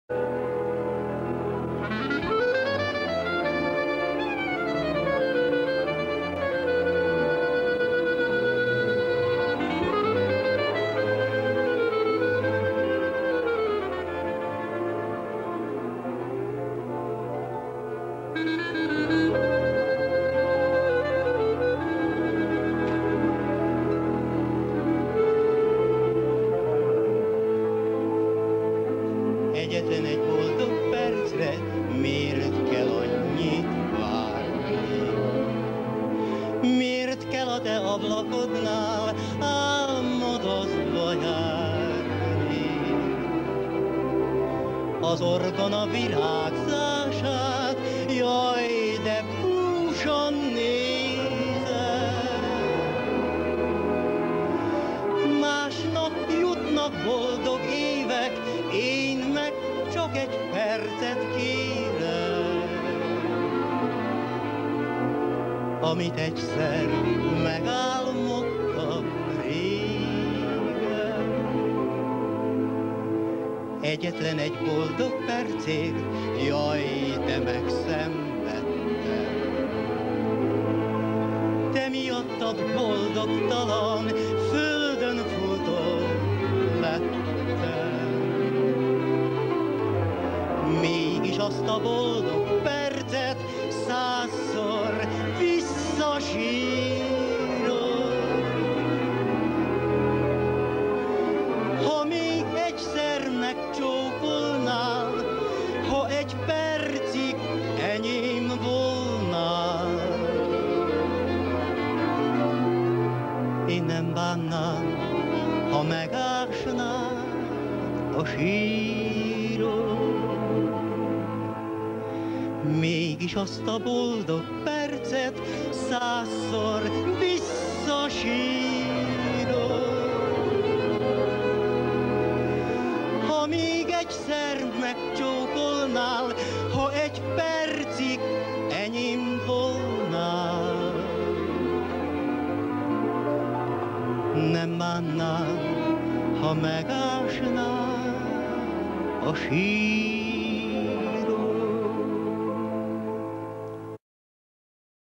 Egyetlen egy boldog percre miért kell annyit várni? Miért kell a te ablakodnál álmodozva járni? Az orgona virágzását, jaj, de búsan nézem. Másnap jutnak boldog évek, én meg csak egy percet kérem, amit egyszer megálmodtam régen. Egyetlen egy boldog percért, jaj, de megszenvedtem. Te miattad boldogtalan, földön futó lettem. Mégis azt a boldog percet 100-szor visszasírom. Ha még egyszer megcsókolnál, ha egy percig enyém volnál, én nem bánnám, ha megásnád a sírom. Mégis azt a boldog percet 100-szor visszasírom. Ha még egyszer megcsókolnál, ha egy percig enyém volnál, nem bánnám, ha megásnád a sírom.